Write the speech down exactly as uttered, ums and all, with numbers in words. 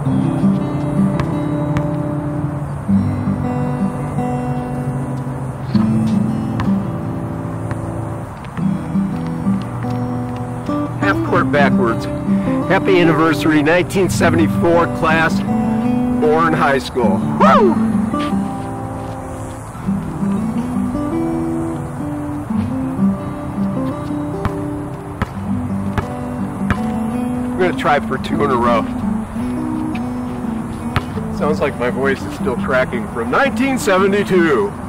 Half court backwards. Happy anniversary, nineteen seventy-four class, Bourne High School. Woo! I'm gonna try for two in a row. Sounds like my voice is still cracking from nineteen seventy-two.